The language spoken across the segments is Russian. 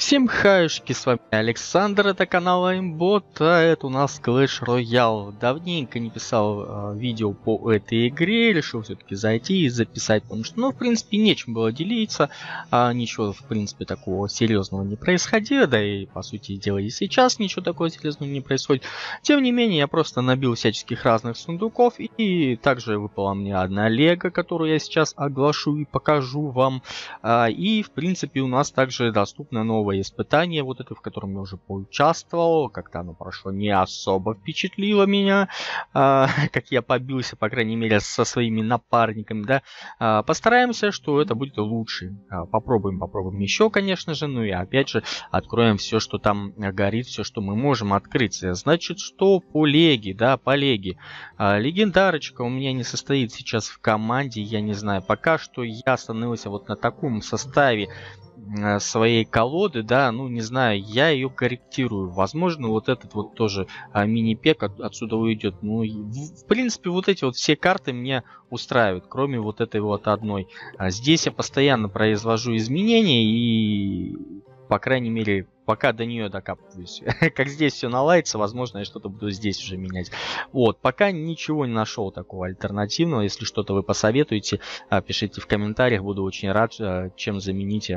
Всем хаюшки, с вами Александр, это канал Аймбот, а это у нас Clash Royale. Давненько не писал видео по этой игре, решил все-таки зайти и записать, потому что, ну, в принципе, нечем было делиться, ничего, в принципе, такого серьезного не происходило, да и, по сути дела, и сейчас ничего такого серьезного не происходит. Тем не менее, я просто набил всяческих разных сундуков, и также выпала мне одна лего, которую я сейчас оглашу и покажу вам, и, в принципе, у нас также доступно новое испытание, вот это, в котором я уже поучаствовал. Как-то оно прошло не особо впечатлило меня, как я побился, по крайней мере, со своими напарниками, да. Постараемся, что это будет лучше. Попробуем еще, конечно же, ну и опять же откроем все, что там горит, все, что мы можем открыть. Значит, что по леге, да, по леге. Легендарочка у меня не состоит сейчас в команде, я не знаю, пока что я остановился вот на таком составе своей колоды, да, ну не знаю, я ее корректирую. Возможно, вот этот вот тоже мини-пек отсюда уйдет. Ну, в принципе, вот эти вот все карты мне устраивают, кроме вот этой вот одной. Здесь я постоянно произвожу изменения и, по крайней мере, пока до нее докапываюсь. Как здесь все наладится, возможно, я что-то буду здесь уже менять. Вот, пока ничего не нашел такого альтернативного. Если что-то вы посоветуете, пишите в комментариях, буду очень рад, чем заменить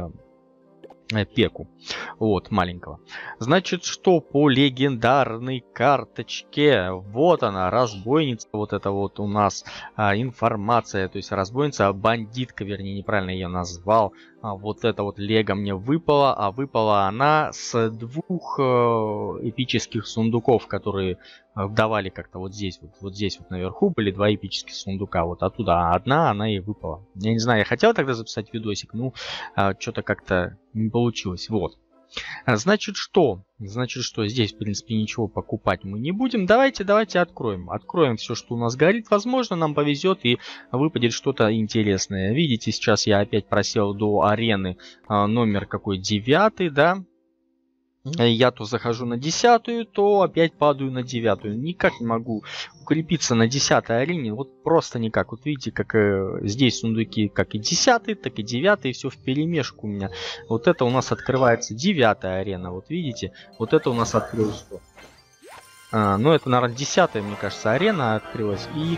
пеку, вот, маленького. Значит, что по легендарной карточке, вот она, разбойница, вот это вот у нас информация, то есть разбойница, бандитка, вернее, неправильно ее назвал. Вот это вот лего мне выпало, а выпала она с двух эпических сундуков, которые давали как-то вот здесь вот наверху были два эпических сундука, вот оттуда одна она и выпала. Я не знаю, я хотел тогда записать видосик, ну, что-то как-то не получилось, вот. Значит, что здесь, в принципе, ничего покупать мы не будем. Давайте откроем. Откроем все, что у нас горит. Возможно, нам повезет и выпадет что-то интересное. Видите, сейчас я опять просел до арены номер какой, 9, да. Я то захожу на 10-ю, то опять падаю на 9-ю. Никак не могу укрепиться на 10-й арене. Вот просто никак. Вот видите, как здесь сундуки как и 10-й, так и 9-й. Все вперемешку у меня. Вот это у нас открывается 9-я арена. Вот видите, вот это у нас открылось. Ну это, наверное, 10-я, мне кажется, арена открылась. И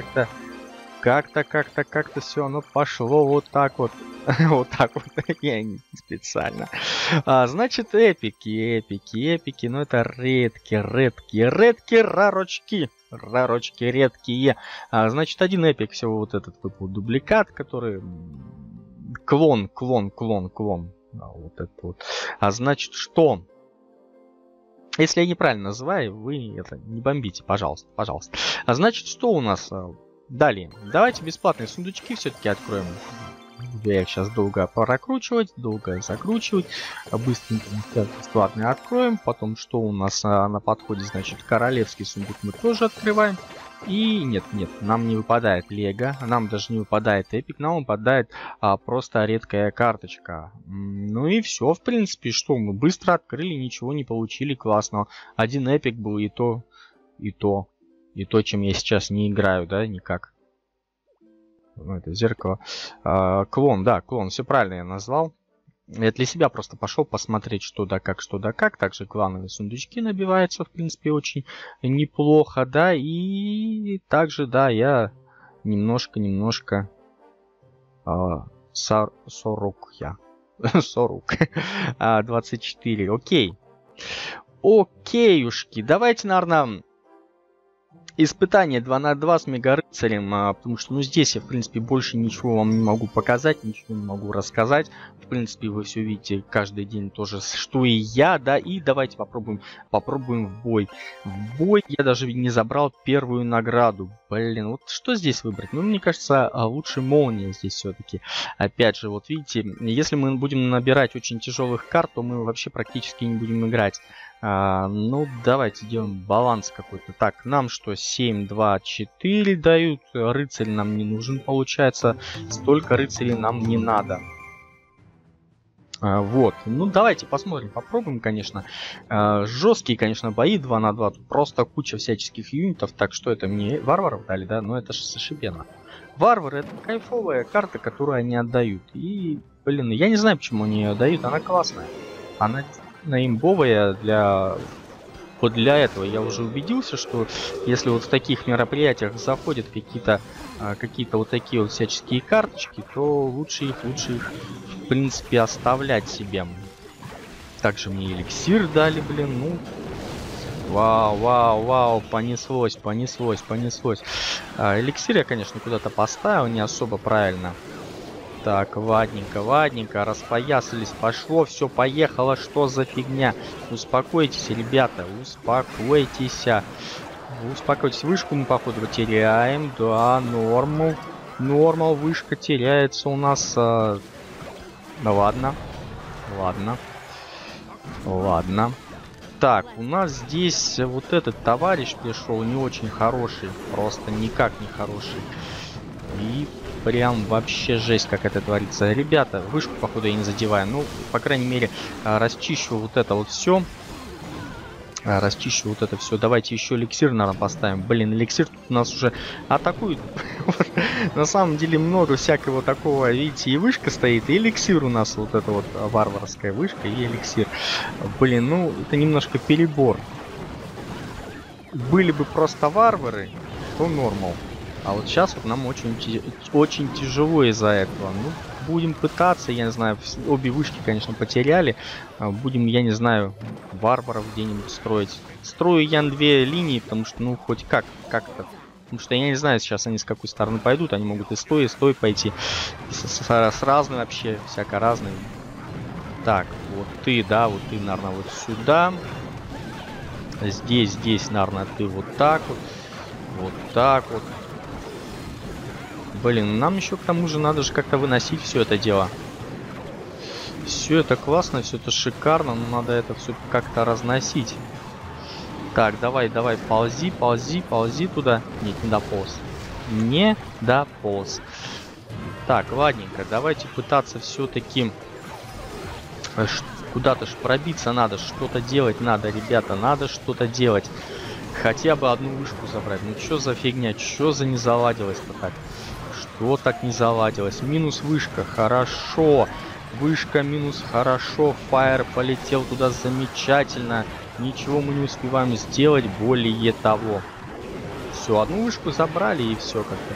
как-то все оно пошло вот так вот. Вот так вот. Я не специально. Значит, эпики. Но это редкие рарочки. Рарочки редкие. Значит, один эпик всего вот этот выпал дубликат, который... Клон. Вот это вот. Значит, что... Если я неправильно называю, вы это не бомбите, пожалуйста. Значит, что у нас... Далее, давайте бесплатные сундучки все-таки откроем. Я их сейчас долго прокручивать, долго закручивать. Быстренько бесплатные откроем. Потом, что у нас на подходе, значит, королевский сундук мы тоже открываем. И нет, нам не выпадает лего, нам даже не выпадает эпик, нам выпадает просто редкая карточка. Ну и все, в принципе, что мы быстро открыли, ничего не получили классного. Один эпик был и то, чем я сейчас не играю, да, никак. Ну, это зеркало. Клон, все правильно я назвал. Я для себя просто пошел посмотреть, что да как. Также клановые сундучки набиваются, в принципе, очень неплохо, да. И также, да, я немножко 40 24, окейушки. Давайте, наверное, испытание 2 на 2 с мегарыцарем, потому что, ну, здесь я, в принципе, больше ничего вам не могу показать, ничего не могу рассказать. В принципе, вы все видите каждый день тоже, что и я, да. И давайте попробуем в бой. В бой я даже не забрал первую награду. Блин, вот что здесь выбрать? Ну, мне кажется, лучше молния здесь все-таки. Опять же, вот видите, если мы будем набирать очень тяжелых карт, то мы вообще практически не будем играть. Ну, давайте делаем баланс какой-то. Так, нам что, 7, 2, 4 дают. Рыцарь нам не нужен, получается. Столько рыцарей нам не надо. Вот, ну давайте посмотрим, попробуем, конечно. Жесткие, конечно, бои 2 на 2. Тут просто куча всяческих юнитов. Так, что это мне варваров дали, да? Ну это же зашибенно. Варвары — это кайфовая карта, которую они отдают. И, блин, я не знаю, почему они ее дают, она классная. Она имбовая вот для этого. Я уже убедился, что если вот в таких мероприятиях заходят какие-то вот такие вот всяческие карточки, то лучше их в принципе оставлять себе. Также мне эликсир дали, блин, ну. Вау, понеслось. Эликсир я, конечно, куда-то поставил, не особо правильно. Так, ладненько, распоясались, пошло, все, поехало, что за фигня? Успокойтесь, ребята, успокойтесь. Вышку мы, походу, теряем, да, нормал, вышка теряется у нас. Ну ладно. Так, у нас здесь вот этот товарищ пришел не очень хороший, просто никак не хороший. И прям вообще жесть, как это творится. Ребята, вышку, походу, я не задеваю. Ну, по крайней мере, расчищу вот это вот все. Давайте еще эликсир, наверное, поставим. Блин, эликсир тут у нас уже атакует. На самом деле много всякого такого. Видите, и вышка стоит, и эликсир у нас. Вот это вот варварская вышка и эликсир. Блин, ну, это немножко перебор. Были бы просто варвары, то нормал. А вот сейчас вот нам очень тяжело из-за этого. Ну, будем пытаться, я не знаю, обе вышки, конечно, потеряли. Будем, я не знаю, варваров где-нибудь строить. Строю я на 2 линии, потому что, ну, хоть как-то. Потому что я не знаю сейчас они с какой стороны пойдут. Они могут и стой пойти. С разной вообще, всяко разной. Так, вот ты, наверное, вот сюда. Здесь, наверное, ты вот так вот. Вот так вот. Блин, нам еще к тому же надо же как-то выносить все это дело. Все это классно, все это шикарно, но надо это все как-то разносить. Так, давай, ползи туда. Нет, не дополз. Так, ладненько, давайте пытаться все-таки куда-то ж пробиться надо, что-то делать надо, ребята, надо что-то делать. Хотя бы одну вышку забрать. Ну что за фигня, что за не заладилось-то так? Что так не заладилось? Минус вышка, хорошо. Вышка минус, хорошо. Фаер полетел туда замечательно. Ничего мы не успеваем сделать более того. Все, одну вышку забрали и все как-то.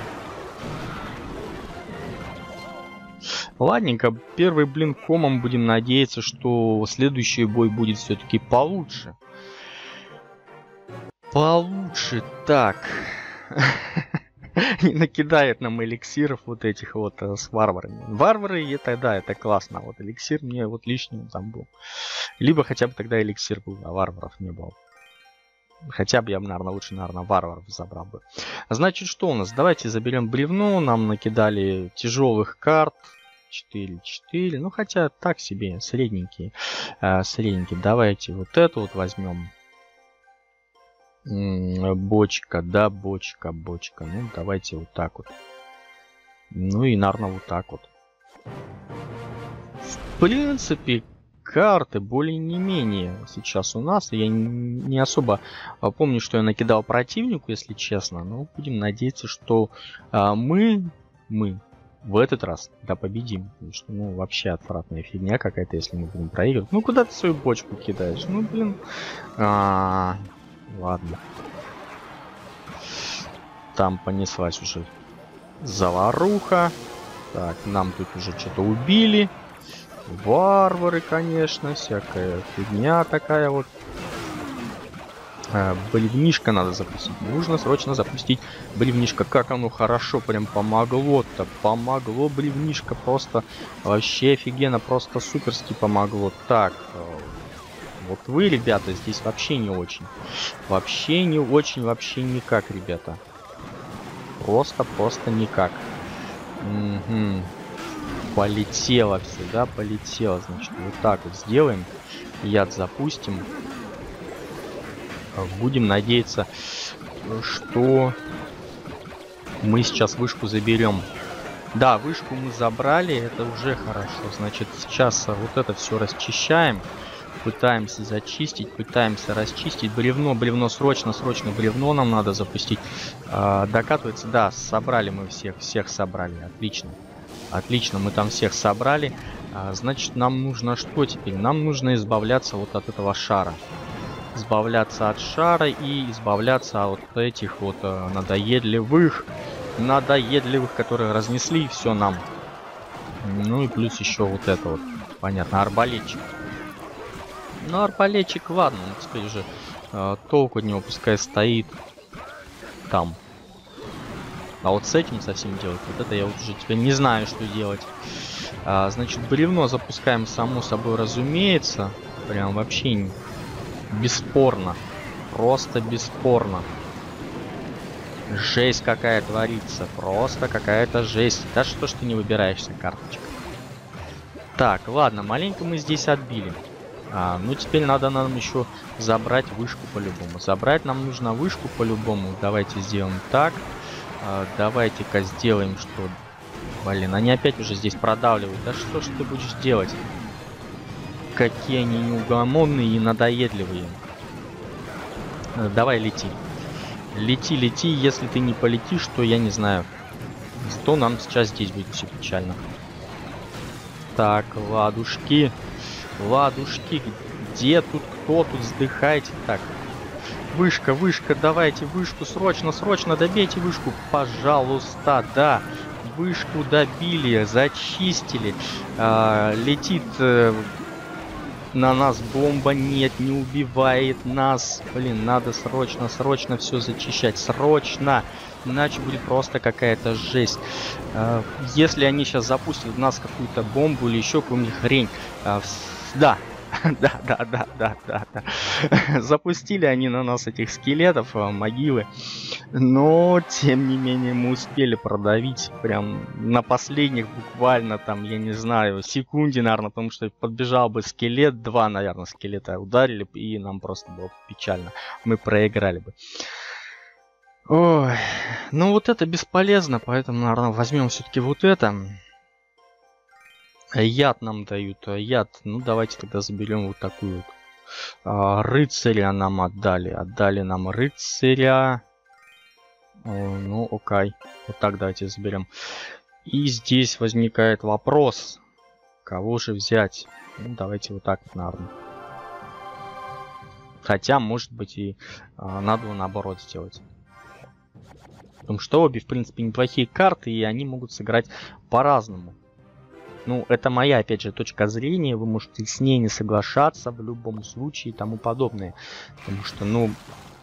Ладненько, первый блин комом, будем надеяться, что следующий бой будет все-таки получше. Так. Не накидает нам эликсиров вот этих вот с варварами. Варвары, это да, это классно. Вот эликсир мне вот лишним там был. Либо хотя бы тогда эликсир был, а варваров не было. Хотя бы я бы, наверное, лучше, варваров забрал бы. Значит, что у нас? Давайте заберем бревно. Нам накидали тяжелых карт. 4. Ну, хотя так себе, средненькие. Давайте вот эту вот возьмем. Бочка. Ну, давайте вот так вот. Ну и, наверное, вот так вот. В принципе, карты более не менее сейчас у нас. Я не особо помню, что я накидал противнику, если честно. Но будем надеяться, что мы в этот раз победим. Потому что, ну, вообще отвратная фигня какая-то, если мы будем проигрывать. Ну, куда ты свою бочку кидаешь? Ну, блин. Ладно. Там понеслась уже заваруха. Так, нам тут уже что-то убили. Варвары, конечно. Всякая фигня такая вот. Блевнишко надо запустить. Нужно срочно запустить блевнишко. Как оно хорошо прям помогло-то. Помогло блевнишко. Просто вообще офигенно. Просто суперски помогло. Так. Вот вы, ребята, здесь вообще не очень. Вообще никак, ребята. Просто никак. Угу. Полетело все, да? Полетело. Значит, вот так вот сделаем. Яд запустим. Будем надеяться, что мы сейчас вышку заберем. Да, вышку мы забрали, это уже хорошо. Значит, сейчас вот это все расчищаем. Пытаемся зачистить, пытаемся расчистить. Бревно, срочно бревно нам надо запустить. Докатывается, да, собрали мы всех собрали. Отлично, мы там всех собрали. Значит, нам нужно что теперь? Нам нужно избавляться вот от этого шара. Избавляться от шара и избавляться от этих вот надоедливых, которые разнесли все нам. Ну и плюс еще вот это вот, понятно, арбалетчик. Ну, арбалетчик, ладно, теперь уже толку от него пускай стоит там. А вот с этим совсем делать, вот это я вот уже теперь не знаю, что делать. Значит, бревно запускаем, само собой разумеется. Прям вообще бесспорно. Просто бесспорно. Жесть какая творится. Просто какая-то жесть. Да что ж ты не выбираешься, карточка? Так, ладно, маленько мы здесь отбили. Ну теперь надо нам еще забрать вышку по-любому. Забрать нам нужно вышку по-любому. Давайте сделаем так. Давайте-ка сделаем, что... Блин, они опять уже здесь продавливают. Да что ж ты будешь делать? Какие они неугомонные и надоедливые. Давай, лети. Лети, лети. Если ты не полетишь, то я не знаю. То нам сейчас здесь будет все печально. Так, ладушки. Ладушки. Где тут? Кто тут? Вздыхайте. Так. Вышка, вышка. Давайте вышку. Срочно, срочно добейте вышку. Пожалуйста, да. Вышку добили, зачистили. Летит на нас бомба. Нет, не убивает нас. Блин, надо срочно, срочно все зачищать. Срочно. Иначе будет просто какая-то жесть. Если они сейчас запустят в нас какую-то бомбу или еще какую-нибудь хрень. Да. Да. Запустили они на нас этих скелетов, могилы. Но, тем не менее, мы успели продавить прям на последних буквально там, я не знаю, секунде, наверное, потому что подбежал бы скелет, 2, наверное, скелета ударили, и нам просто было печально. Мы проиграли бы. Ой, ну вот это бесполезно, поэтому, наверное, возьмем все-таки вот это. Яд нам дают, яд. Ну, давайте тогда заберем вот такую вот. Рыцаря нам отдали. Отдали нам рыцаря. Ну, окей. Вот так давайте заберем. И здесь возникает вопрос. Кого же взять? Ну, давайте вот так вот, наверное. Хотя, может быть, и надо наоборот сделать. Потому что обе, в принципе, неплохие карты, и они могут сыграть по-разному. Ну, это моя, опять же, точка зрения. Вы можете с ней не соглашаться в любом случае и тому подобное. Потому что, ну...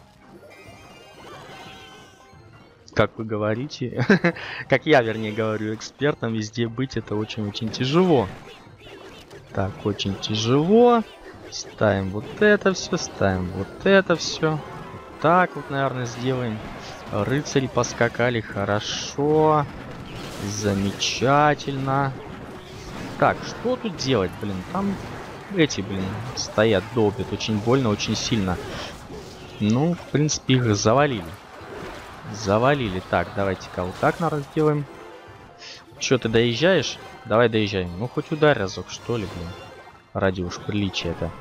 Как вы говорите... Как я, вернее, говорю, экспертом везде быть это очень-очень тяжело. Так, очень тяжело. Ставим вот это все, ставим вот это все. Так вот, наверное, сделаем. Рыцари поскакали, хорошо. Замечательно. Так, что тут делать, блин? Там эти, блин, стоят, долбят очень больно, очень сильно. Ну, в принципе, их завалили. Завалили. Так, давайте-ка вот так, наверное, сделаем. Че, ты доезжаешь? Давай доезжаем. Ну, хоть ударь разок, что ли, блин. Ради уж приличия-то.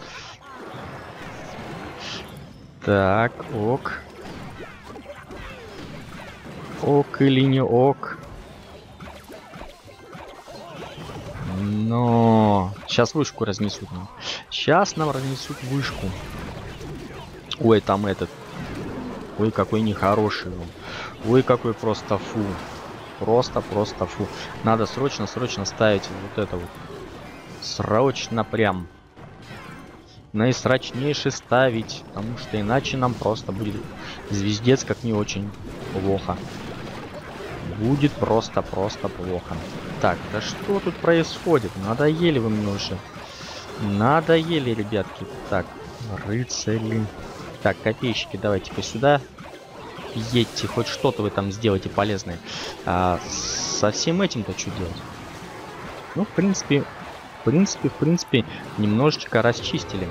Так, ок. Ок или не ок? Но сейчас вышку разнесут нам. Сейчас нам разнесут вышку. Ой, там этот. Ой, какой нехороший. Ой, какой просто фу. Просто фу. Надо срочно ставить вот это вот. Срочно прям. Наисрочнейше ставить. Потому что иначе нам просто будет звездец как не очень плохо. Будет просто плохо. Так, да что тут происходит? Надоели вы мне уже. Надоели, ребятки. Так, рыцари. Так, копейщики, давайте-ка сюда. Едьте, хоть что-то вы там сделайте полезное. Со всем этим-то что делать? Ну, в принципе, немножечко расчистили.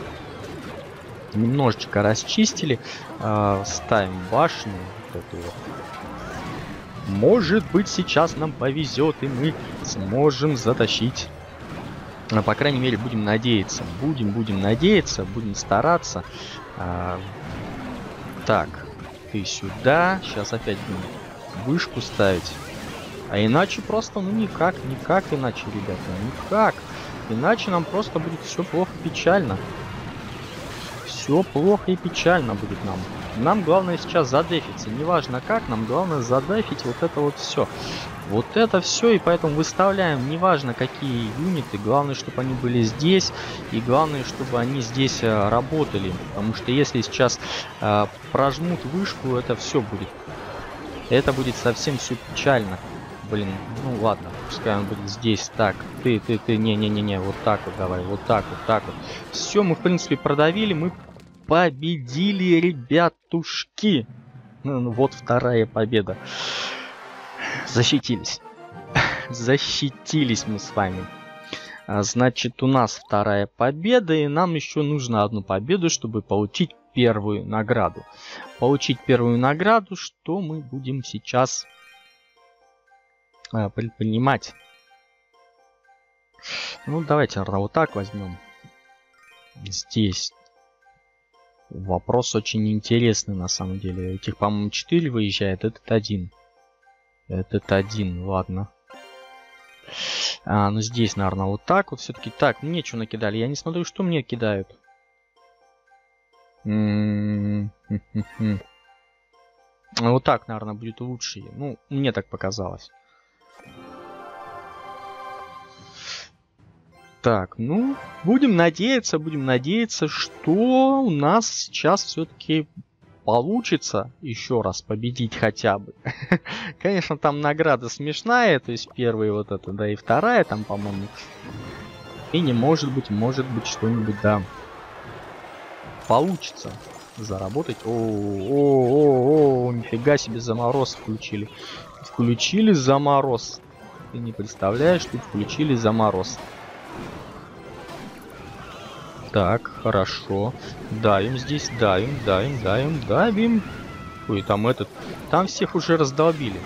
Ставим башню. Вот эту вот. Может быть, сейчас нам повезет, и мы сможем затащить. По крайней мере, будем надеяться. Будем надеяться, будем стараться. Так, ты сюда. Сейчас опять будем вышку ставить. А иначе просто, ну никак иначе, ребята, никак. Иначе нам просто будет все плохо и печально. Все плохо и печально будет нам. Нам главное сейчас задефиться. Неважно как, нам главное задефить вот это вот все. Вот это все, и поэтому выставляем, неважно какие юниты, главное, чтобы они были здесь, и главное, чтобы они здесь работали. Потому что если сейчас прожмут вышку, это все будет. Это будет совсем все печально. Блин, ну ладно, пускай он будет здесь. Так, ты, не, вот так вот давай, вот так вот. Все, мы в принципе продавили, мы победили, ребятушки. Ну, вот вторая победа. Защитились. Защитились мы с вами. Значит, у нас вторая победа, и нам еще нужно одну победу, чтобы получить первую награду. Получить первую награду, что мы будем сейчас предпринимать. Ну, давайте, наверное, вот так возьмем. Здесь. Вопрос очень интересный, на самом деле. Этих, по-моему, 4 выезжает, этот 1. Этот 1, ладно. Ну здесь, наверное, вот так вот все-таки. Так, мне что накидали? Я не смотрю, что мне кидают. Вот так, наверное, будет лучше. Ну, мне так показалось. Так, ну, будем надеяться, что у нас сейчас все-таки получится еще раз победить хотя бы. Конечно, там награда смешная, то есть первая вот эта, да, и вторая там, по-моему. И не может быть что-нибудь, да, получится заработать. О, нифига себе, замороз включили. Включили замороз. Ты не представляешь, тут включили замороз. Так, хорошо. Давим здесь, давим. Ой, там этот... Там всех уже раздолбили.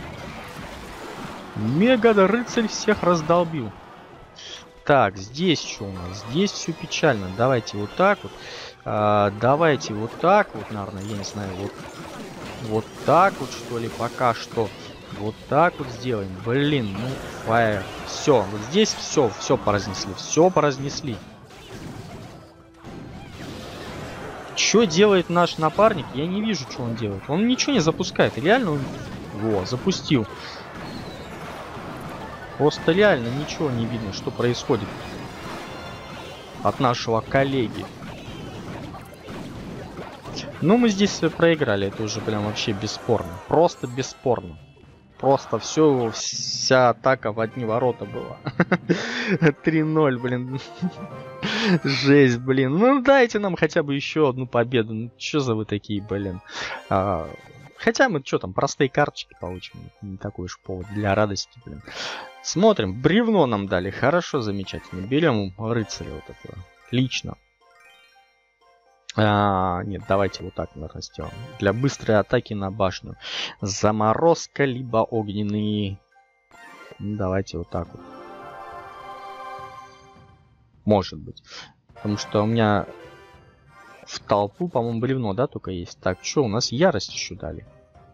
Мега-рыцарь всех раздолбил. Так, здесь что у нас? Здесь все печально. Давайте вот так вот. Давайте вот так вот, наверное, я не знаю, вот так вот, что ли, пока что. Вот так вот сделаем. Блин, ну, фаер. Все, вот здесь все поразнесли. Что делает наш напарник? Я не вижу, что он делает. Он ничего не запускает. Реально он... Во, запустил. Просто реально ничего не видно, что происходит от нашего коллеги. Ну, мы здесь проиграли. Это уже прям вообще бесспорно. Просто бесспорно. Просто вся атака в одни ворота была. 3-0, блин. Жесть, блин. Ну, дайте нам хотя бы еще одну победу. Ну, что за вы такие, блин. Хотя мы, что там, простые карточки получим. Не такой уж повод для радости, блин. Смотрим. Бревно нам дали. Хорошо, замечательно. Берем рыцаря вот этого. Отлично. Нет, давайте вот так, наверное, сделаем. Для быстрой атаки на башню. Заморозка, либо огненные. Давайте вот так вот. Может быть. Потому что у меня в толпу, по-моему, бревно, да, только есть. Так, что, у нас ярость еще дали.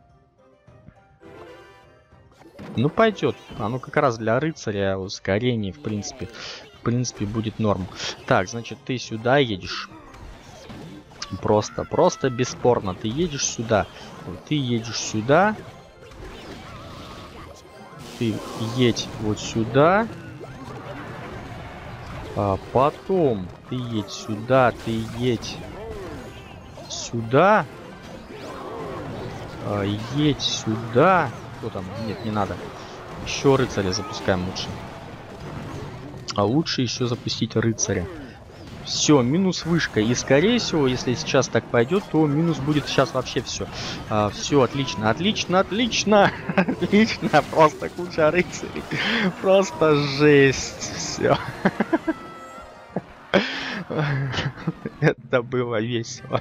Ну, пойдет. Оно как раз для рыцаря ускорение, в принципе, будет норм. Так, значит, ты сюда едешь. Просто бесспорно. Ты едешь сюда. Ты едешь сюда. Ты едь вот сюда. Потом ты едь сюда. Ты едь сюда. Едь сюда. Кто там? Нет, не надо. Еще рыцаря запускаем лучше. А лучше еще запустить рыцаря. Все, минус вышка. И скорее всего, если сейчас так пойдет, то минус будет сейчас вообще все. Все, отлично. Отлично. Просто куча рыцарей. Просто жесть. Все. Это было весело.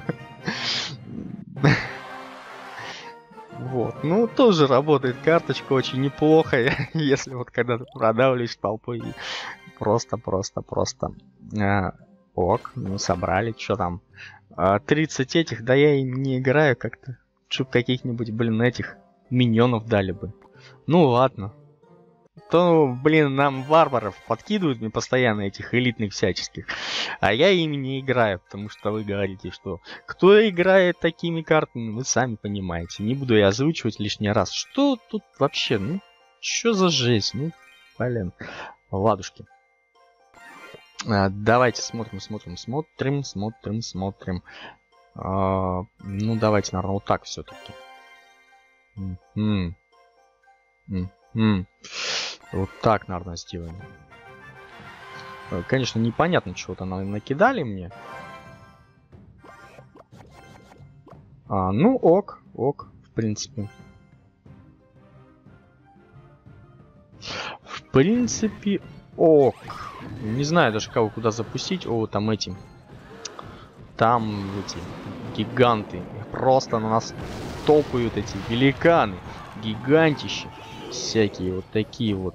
Вот. Ну, тоже работает карточка очень неплохо. Если вот когда ты продавливаешь толпой. Просто. Ок, ну собрали, что там? 30 этих, да я и не играю как-то. Чтоб каких-нибудь, блин, этих миньонов дали бы. Ну ладно. то, блин, нам варваров подкидывают мне постоянно, этих элитных всяческих. А я ими не играю, потому что вы говорите, что кто играет такими картами, вы сами понимаете. Не буду я озвучивать лишний раз. Что тут вообще? Ну, что за жесть? Ну, блин. Ладушки. Давайте смотрим. Ну, давайте, наверное, вот так все-таки. Вот так, наверное, сделаем. Конечно, непонятно, чего-то накидали мне. Ну, ок, в принципе. В принципе, ок. Не знаю даже, кого куда запустить. О, там эти. Там эти гиганты. Просто на нас топают эти великаны. Гигантищи. Всякие вот такие вот.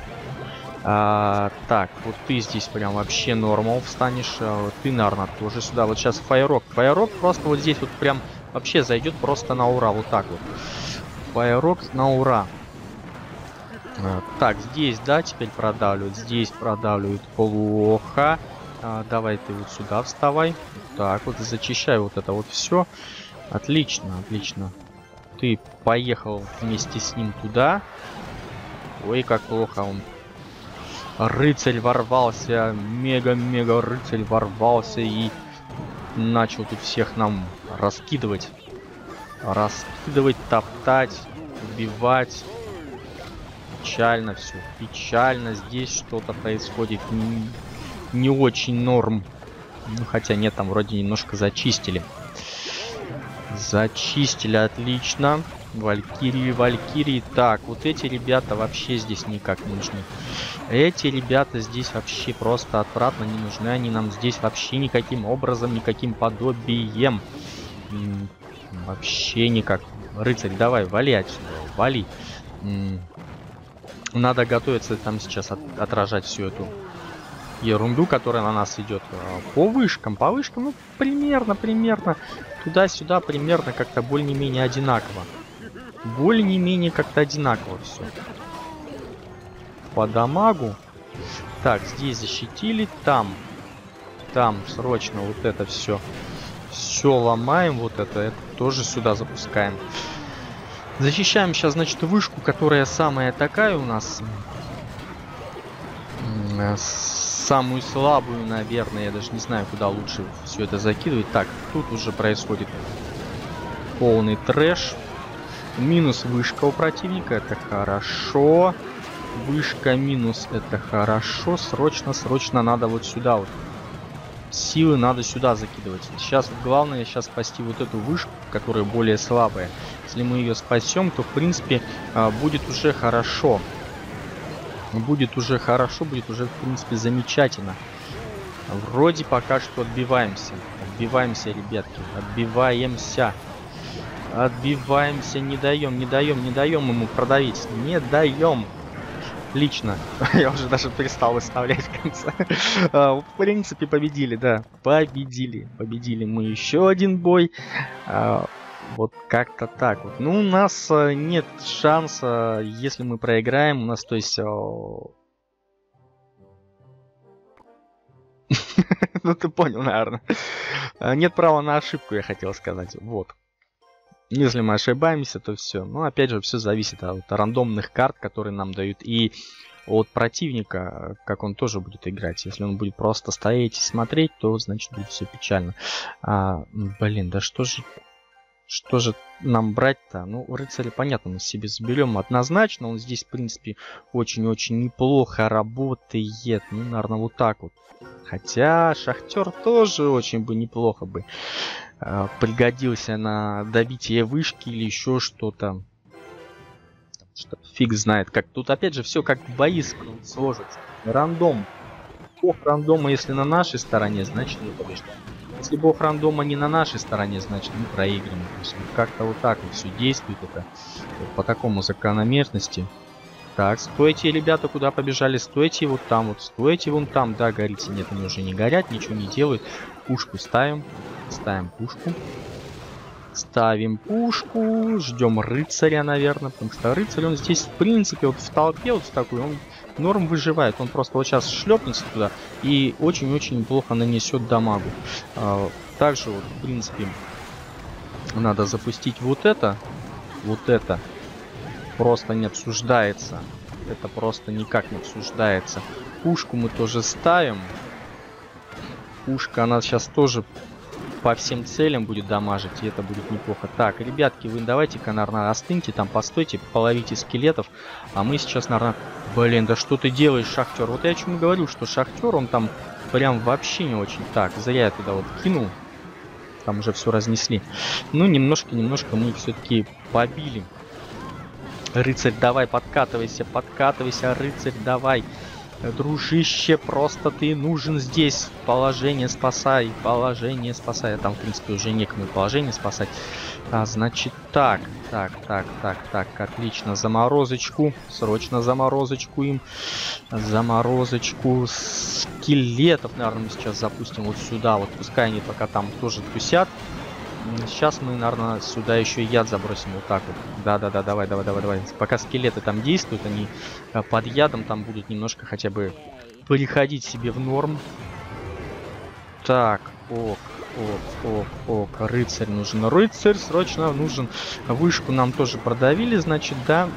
Так, вот ты здесь прям вообще нормал встанешь. Ты, наверное, тоже сюда. Вот сейчас Фаерок. Фаерок просто вот здесь вот прям вообще зайдет просто на ура. Вот так вот. Фаерок на ура. Так, здесь, да, теперь продавливают. Здесь продавливают плохо. Давай ты вот сюда вставай. Так, вот зачищай вот это вот все. Отлично, отлично. Ты поехал вместе с ним туда. Ой, как плохо он. Рыцарь ворвался. Мега-мега рыцарь ворвался и начал тут всех нам раскидывать. Раскидывать, топтать, убивать. Печально все. Печально. Здесь что-то происходит. Не очень норм. Ну, хотя нет, там вроде немножко зачистили. Зачистили, отлично. Валькирии. Так, вот эти ребята вообще здесь никак не нужны. Эти ребята здесь вообще просто отвратно не нужны. Они нам здесь вообще никаким образом, никаким подобием. Вообще никак. Рыцарь, давай, вали отсюда. Вали. Надо готовиться там сейчас отражать всю эту ерунду, которая на нас идет. По вышкам, ну, примерно. Туда-сюда примерно как-то более-менее одинаково. Более-менее как-то одинаково все. По дамагу. Так, здесь защитили. Там срочно вот это все. Все ломаем. Вот это тоже сюда запускаем. Защищаем сейчас, значит, вышку, которая самая такая у нас. Самую слабую, наверное. Я даже не знаю, куда лучше все это закидывать. Так, тут уже происходит полный трэш. Минус вышка у противника. Это хорошо. Вышка минус. Это хорошо. Срочно надо вот сюда вот. Силы надо сюда закидывать. Сейчас главное спасти вот эту вышку, которая более слабая. Если мы ее спасем, то в принципе будет уже хорошо. Будет уже в принципе замечательно. Вроде пока что отбиваемся. Отбиваемся, ребятки. Отбиваемся. Не даем ему продавить. Не даем. Отлично. Я уже даже перестал выставлять в конце. В принципе, победили, да. Победили мы еще один бой. Вот как-то так вот. Ну, у нас нет шанса, если мы проиграем. У нас, то есть... Ну, ты понял, наверное. Нет права на ошибку, я хотел сказать. Вот. Если мы ошибаемся, то все. Но опять же, все зависит от рандомных карт, которые нам дают. И от противника, как он тоже будет играть. Если он будет просто стоять и смотреть, то значит будет все печально. Блин, да что же нам брать-то? Ну, рыцаря, понятно, мы себе заберем однозначно. Он здесь, в принципе, очень-очень неплохо работает. Ну, наверное, вот так вот. Хотя шахтер тоже очень бы неплохо бы пригодился на добитие вышки или еще что-то. Что фиг знает как. Тут опять же все как бои сложится. Рандом. Бог рандома, если на нашей стороне, значит мы побеждаем. Если бог рандома не на нашей стороне, значит мы проиграем. То есть как-то вот так вот все действует это. Вот по такому закономерности. Так, стойте, ребята, куда побежали? Стойте вот там вот, стойте вон там. Да, горите. Нет, они уже не горят, ничего не делают. Пушку ставим. Ставим пушку. Ставим пушку, ждем рыцаря, наверное, потому что рыцарь, он здесь, в принципе, вот в толпе вот такой, он норм выживает. Он просто вот сейчас шлепнется туда и очень-очень плохо нанесет дамагу. Также вот, в принципе, надо запустить вот это. Вот это просто не обсуждается. Это просто никак не обсуждается. Пушку мы тоже ставим. Пушка, она сейчас тоже по всем целям будет дамажить, и это будет неплохо. Так, ребятки, вы давайте-ка, наверное, остыньте, там постойте, половите скелетов. А мы сейчас, наверное... Блин, да что ты делаешь, Шахтер? Вот я о чем говорю, что Шахтер, он там прям вообще не очень. Так, зря я туда вот кинул. Там уже все разнесли. Ну, немножко мы их все-таки побили. Рыцарь, давай, подкатывайся, рыцарь, давай. Дружище, просто ты нужен здесь. Положение спасай. Там, в принципе, уже некому положение спасать. Значит, так. Отлично. Заморозочку. Срочно заморозочку им. Заморозочку скелетов, наверное, мы сейчас запустим вот сюда. Вот пускай они пока там тоже тусят. Сейчас мы, наверное, сюда еще яд забросим вот так вот. Да, давай. Пока скелеты там действуют, они под ядом там будут немножко хотя бы переходить себе в норм. Так, ок, рыцарь нужен. Рыцарь срочно нужен. Вышку нам тоже продавили, значит, да,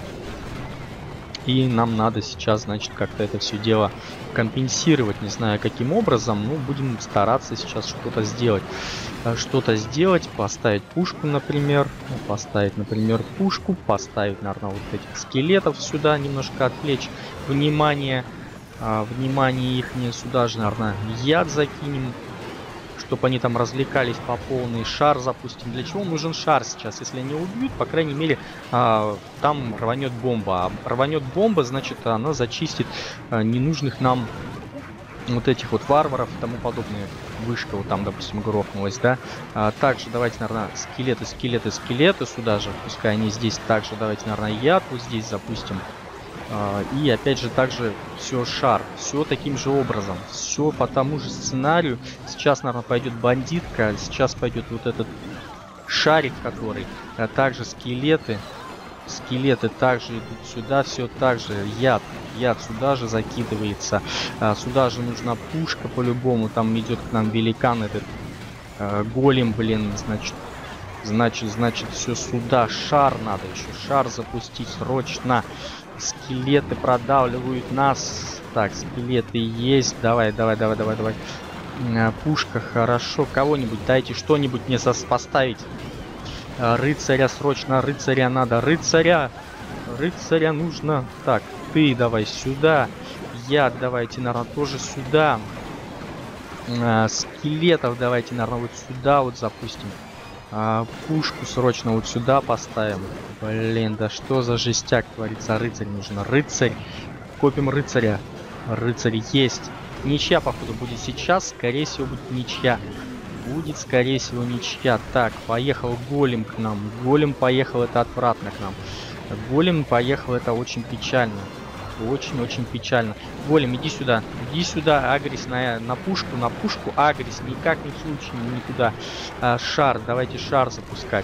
и нам надо сейчас, значит, как-то это все дело компенсировать. Не знаю, каким образом, но будем стараться сейчас что-то сделать. Поставить пушку, например. Поставить, пушку. Поставить, наверное, вот этих скелетов сюда. Немножко отвлечь внимание. Внимание их не сюда же, наверное, яд закинем. Чтобы они там развлекались по полной. Шар запустим. Для чего нужен шар сейчас? Если они убьют, по крайней мере, там рванет бомба. А рванет бомба, значит, она зачистит ненужных нам вот этих вот варваров и тому подобное. Вышка вот там, допустим, грохнулась, да. Также давайте, наверное, скелеты сюда же. Пускай они здесь. Также давайте, наверное, яд вот здесь запустим. И опять же также все шар, все таким же образом, все по тому же сценарию. Сейчас, наверное, пойдет бандитка, сейчас пойдет вот этот шарик, который, также скелеты также идут сюда, все так же яд сюда же закидывается, сюда же нужна пушка по-любому, там идет к нам великан этот голем, блин, значит все сюда, шар надо еще, шар запустить срочно. Скелеты продавливают нас. Так, скелеты есть. Давай. Пушка, хорошо. Кого-нибудь дайте что-нибудь мне поставить. Рыцаря срочно. Рыцаря надо. Рыцаря нужно. Так, ты давай сюда. Яд давайте, наверное, тоже сюда. Скелетов давайте, наверное, вот сюда вот запустим. Пушку срочно вот сюда поставим. Блин, да что за жестяк творится? Рыцарь нужен. Рыцарь. Копим рыцаря. Рыцарь есть. Ничья, походу, будет сейчас. Скорее всего, будет ничья. Так, поехал голем к нам. Голем поехал, это отвратно к нам. Голем поехал, это очень печально. Очень печально. Голем, иди сюда, агрись на пушку, агрись, никак ни в случае никуда. Шар, давайте шар запускать.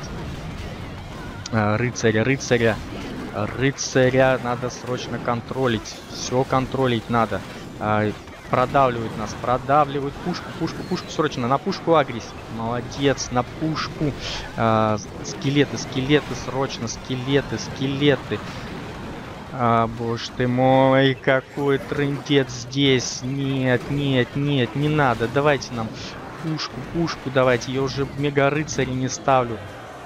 Рыцаря надо срочно контролить. Все контролить надо. Продавливают пушку срочно, на пушку агрись. Молодец, на пушку. Скелеты срочно, скелеты. Боже ты мой, какой трындец здесь. Нет, не надо. Давайте нам пушку давайте. Я уже мега рыцаря не ставлю.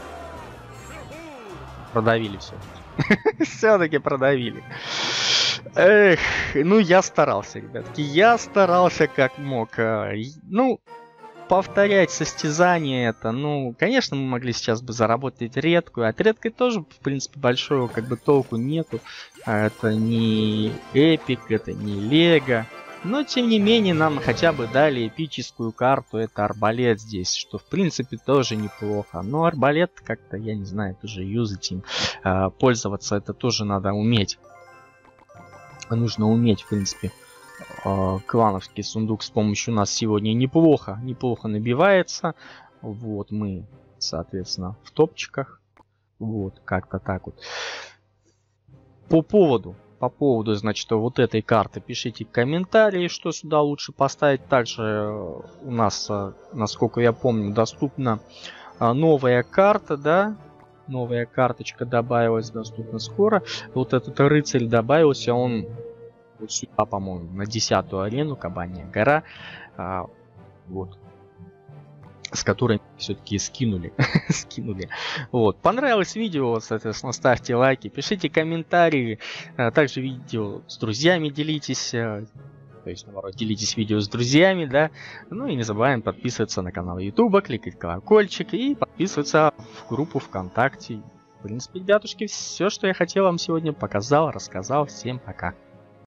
Продавили все. Все-таки продавили. Эх, ну я старался, ребятки. Я старался как мог. Ну, повторять состязание это, ну, конечно, мы могли сейчас бы заработать редкую. От редкой тоже, в принципе, большого как бы толку нету. Это не эпик, это не лего. Но, тем не менее, нам хотя бы дали эпическую карту. Это арбалет здесь, что, в принципе, тоже неплохо. Но арбалет как-то, я не знаю, тоже юзать им. Пользоваться это тоже надо уметь. Нужно уметь, в принципе. Клановский сундук с помощью нас сегодня неплохо набивается. Вот мы соответственно, в топчиках. Вот, как-то так вот. По поводу, значит, вот этой карты пишите комментарии, что сюда лучше поставить. Также у нас, насколько я помню, доступна новая карта, да, новая карточка добавилась, доступна скоро. Вот этот рыцарь добавился, он вот сюда, по-моему, на 10-ю арену, Кабанья гора, вот, с которой все-таки скинули. Вот. Понравилось видео, соответственно, ставьте лайки, пишите комментарии. Также видео с друзьями делитесь. То есть, наоборот, делитесь видео с друзьями, да. Ну и не забываем подписываться на канал YouTube, кликать колокольчик и подписываться в группу ВКонтакте. В принципе, ребятушки, все, что я хотел вам сегодня показал, рассказал. Всем пока.